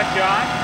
that, John?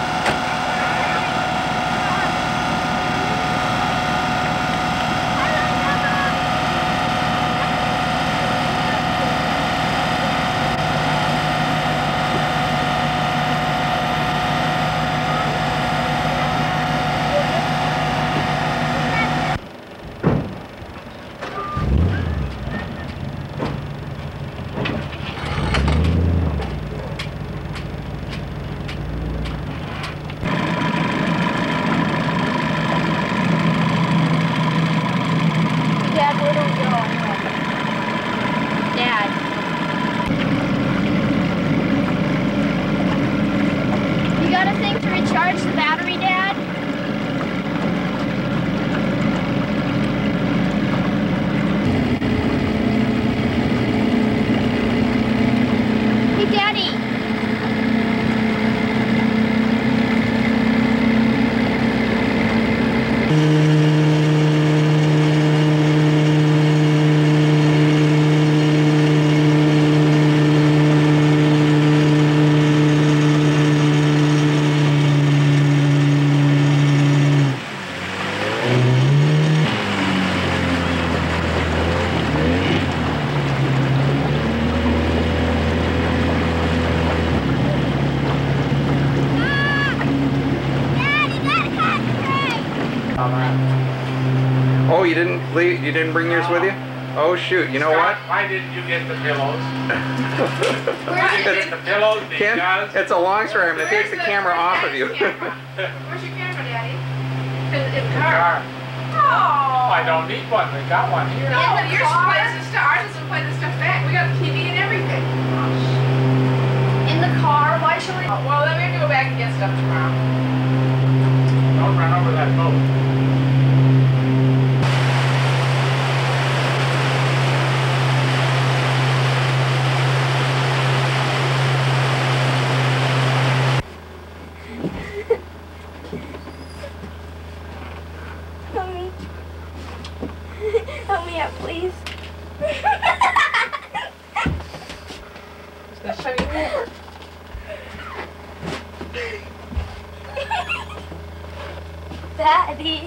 Oh, you didn't bring yours with you? Oh shoot, you know what? Why didn't you get the pillows? Why didn't you get the pillows? Because... It's a long story. I'm going to take the camera off of you. Where's your camera, Daddy? In the car. Oh! I don't need one. We got one here. No, yours plays the stuff. Ours doesn't play the stuff back. We got the TV and everything. In the car? Why should we? Well, then we have to go back and get stuff tomorrow. Don't run over that boat. Help me out, please. Daddy.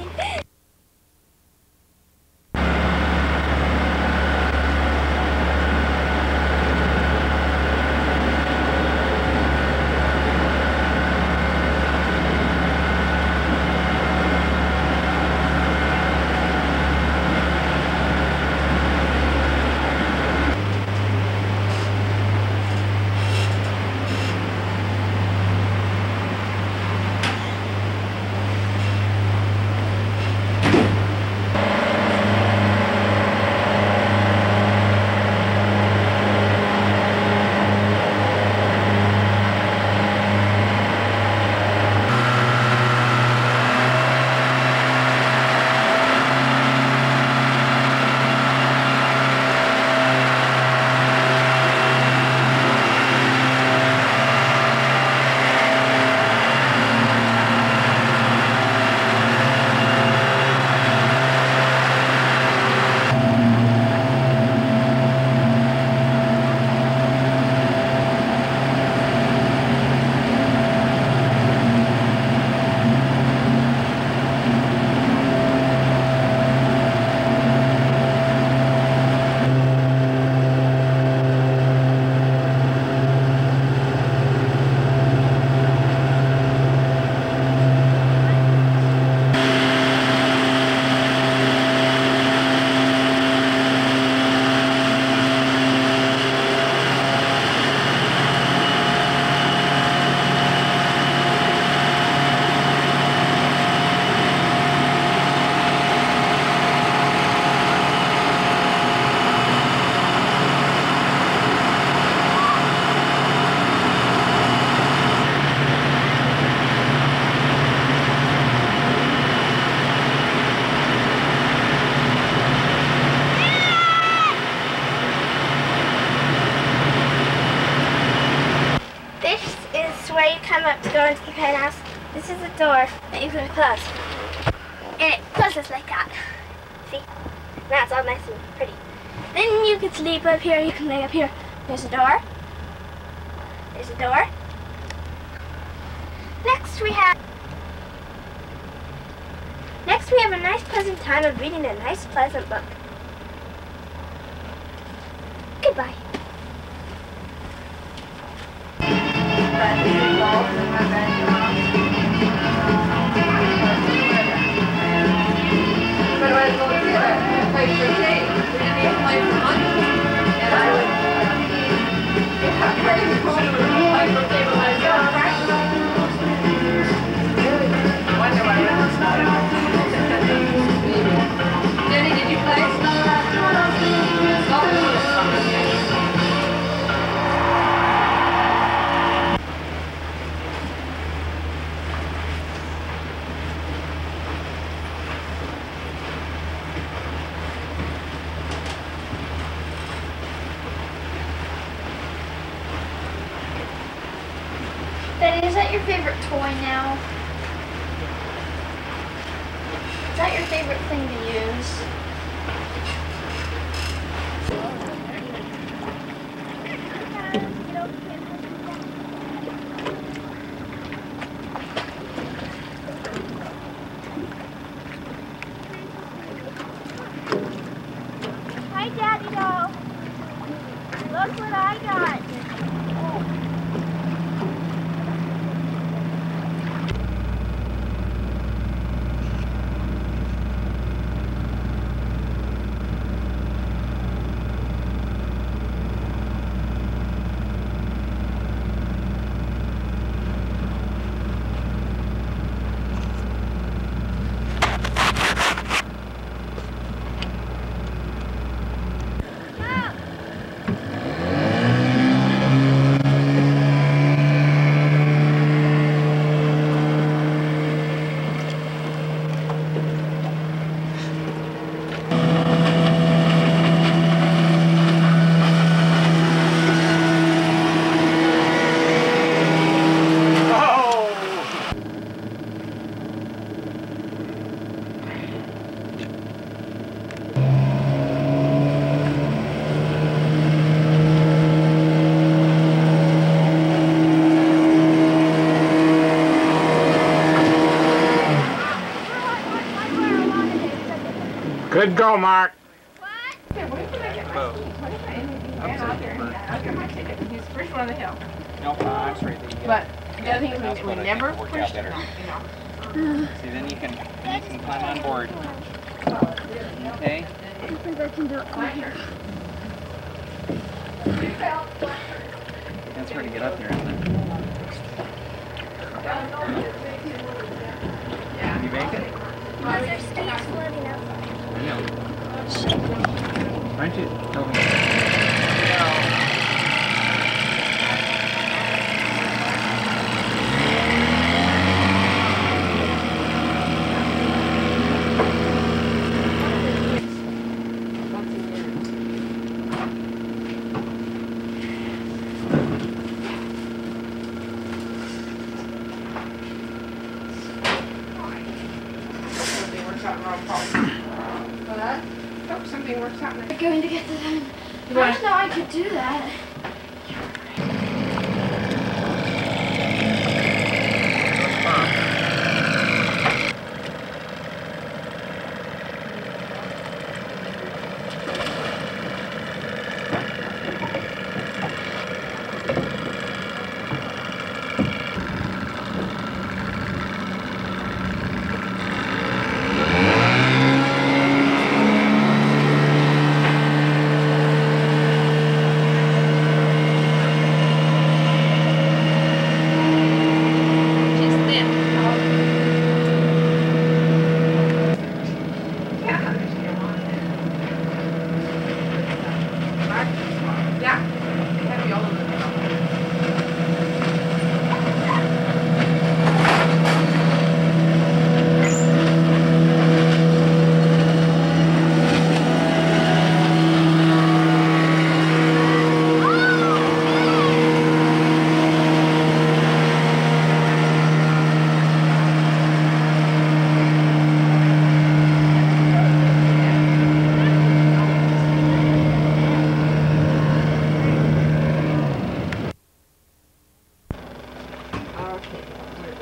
Where you come up to go into the penthouse. This is the door that you can close. And it closes like that. See? Now it's all nice and pretty. Then you can sleep up here, you can lay up here. There's a door. There's a door. Next we have a nice pleasant time of reading a nice pleasant book. Goodbye. But I was going to play for tea, and play for money, and I would play for tea when I was young. Wonder why I was Jenny, did you play? Daddy, is that your favorite toy now? Is that your favorite thing to use? Hi, Daddy doll. Look what I got. Good go, Mark. He's the first one on the hill. No, that's right. But the other thing is That's we what I never think will work out pushed better. him, See, then you can climb on board. Okay? I think I can do it from here. That's where to get up there, isn't it? Can you make it? Because there's stakes floating outside. I know. Aren't you? No. Hope something works out. We're going to get to them. I didn't know I could do that.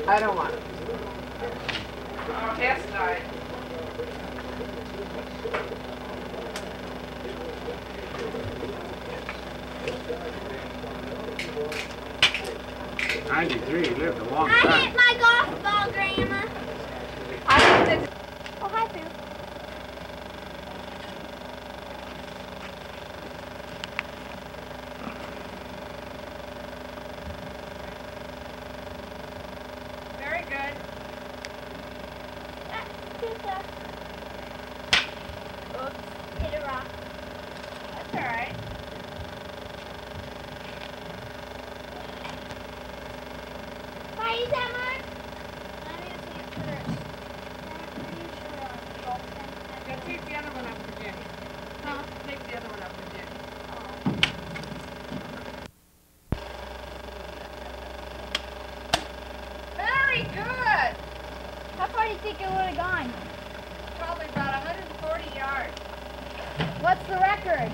I don't want it. Oh, Hess died. '93, he lived a long I time. hit my golf ball, Grandma. I think that Oh, hi, Pooh. very good. Pizza. Oops, hit a rock. That's all right. Why is that much? Yeah, take the other one up for Jenny. Huh? Take the other one up for Jenny. Very good. How far do you think it would have gone? Probably about 140 yards. What's the record?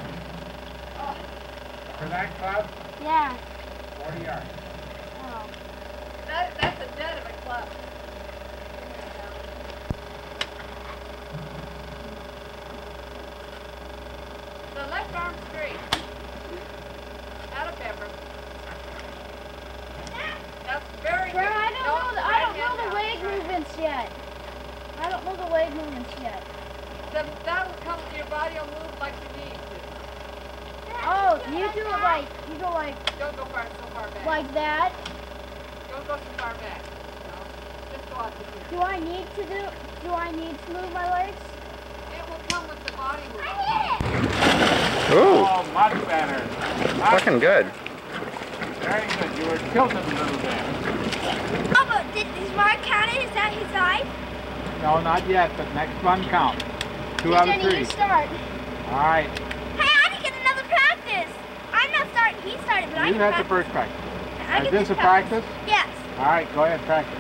For that club, Yeah. 40 yards. Oh. That's a dead of a club. The left arm straight. Out of pepper. That's very good. Grandma, I don't know the Right leg hand down. movements yet. I don't know the leg movements yet. That'll come, your body will move like you need to. Oh, you do it like, you go like Don't go so far back. that. Don't go so far back. No. Just go out to here. Do I need to move my legs? It will come with the body movement. Ooh, Oh, much better. fucking good. Very good. You were tilted a little bit. Oh, but is Mark counted? Is that his life? No, not yet, but next one counts. 2 out of Jenny, 3. you start. All right. Hey, I didn't get another practice. I'm not starting. He started, but I You get had the practice. first practice. I Is get this a practice? Yes. All right, go ahead, practice.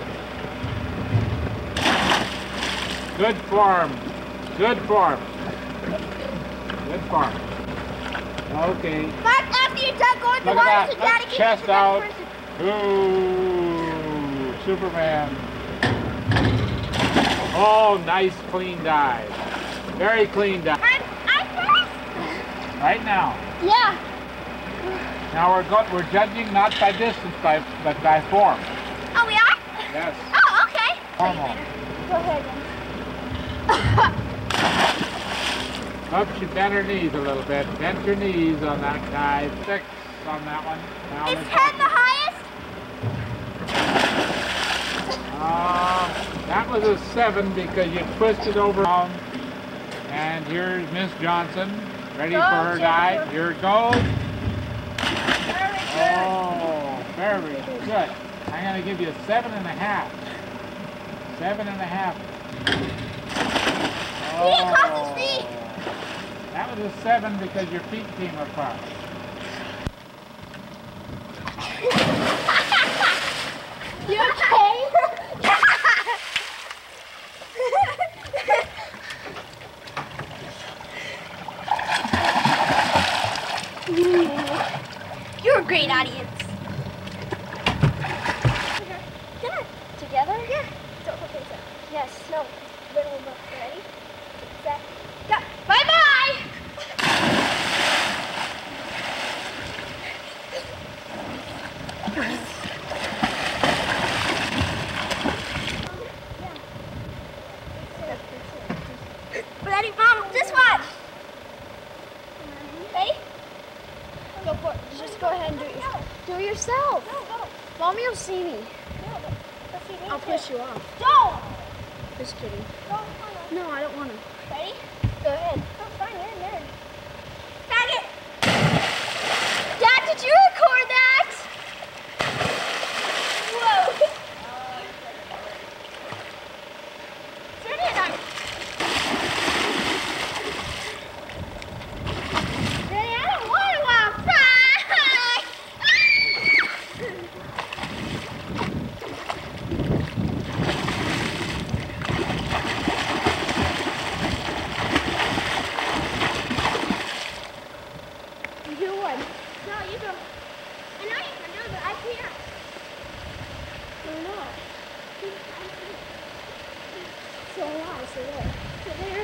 Good form. Good form. Good form. Okay. Mark, after you're done going to Look water, at so that. Daddy can Chest get the out. next person. Ooh, Superman. Oh, nice clean dive. Very clean dive. I'm first. Right now. Yeah. Now we're judging not by distance, but by form. Oh, we are? Yes. Oh, okay. Hormone. Go ahead then. Oops, you bent her knees a little bit. Bent your knees on that dive. 6 on that one. Now Is let's- 10 the highest? That was a 7 because you twisted over. And here's Miss Johnson, ready Go, for her dive. Jennifer. Here it goes. Very good. Oh, very good. I'm going to give you a 7.5. 7.5. See, it crossed his feet. That was a 7 because your feet came apart. You okay? You're a great audience. Dinner. Together? Yeah. Don't okay, so. Yes, no. Little one. Ready? Set. Go. Bye-bye! Ready, Mom? Just watch. Ready? Go for it. Just go ahead and do it yourself. Do it yourself. No, go. Mommy will see me. I'll push you off. Don't! Just kidding. No, I don't want to. Ready? Go ahead. Oh, fine. You're a nerd. Tag it! Dad, did you record that? Whoa. Turn it on. Daddy, I don't want to walk. You would. No, you don't. I know you can do it, but I can't. Or not. So why? So there. So there.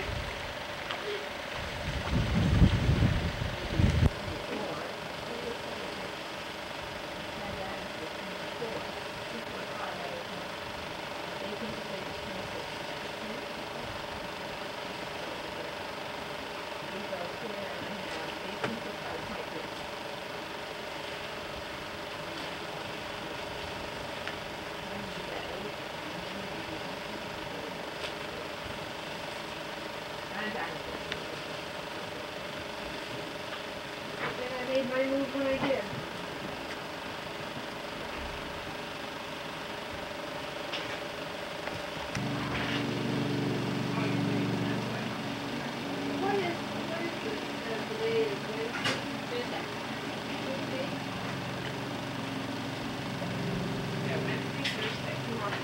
I made my move when I did. What is the day is Tuesday? Yeah, Wednesday, Thursday, tomorrow.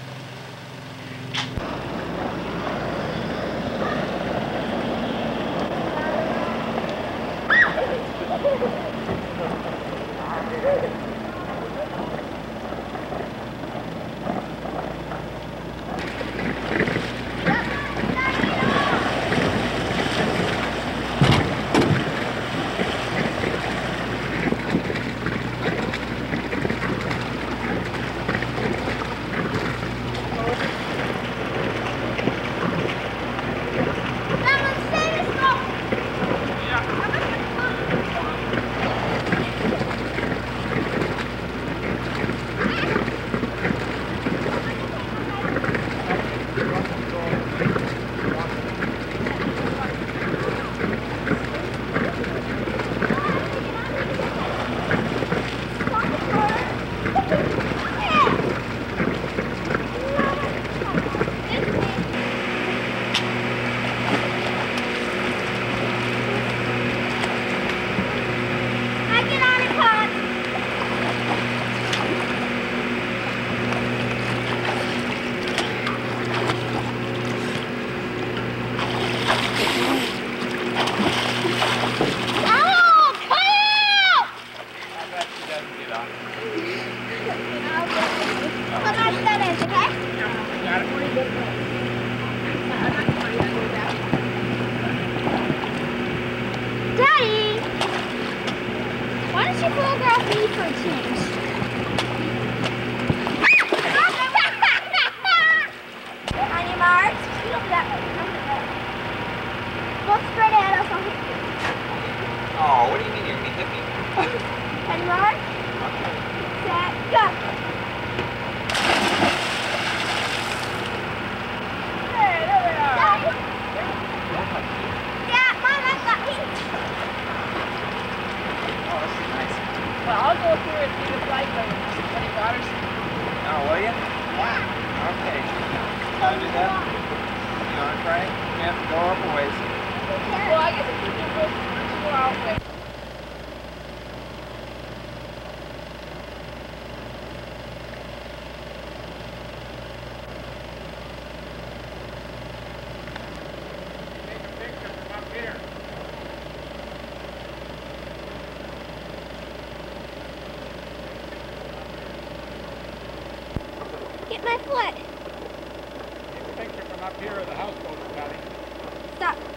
Daddy, why don't you photograph me for a change? On your marks, scoot over that way. Look straight ahead, I'll hit you. Oh, what do you mean you're gonna hit me? On your mark, set, go. Hey, there we are. Daddy. Yeah, Mom, I got me. Oh, this is nice. Well, I'll go through and see the flight when your daughter's. Oh, will you? Yeah. Okay. You wanna do that? You wanna try it? You have to go up a ways. Well, I guess if you can go out with. Take a picture from up here. Get my foot. Take a picture from up here of the houseboat, Scotty. Stop.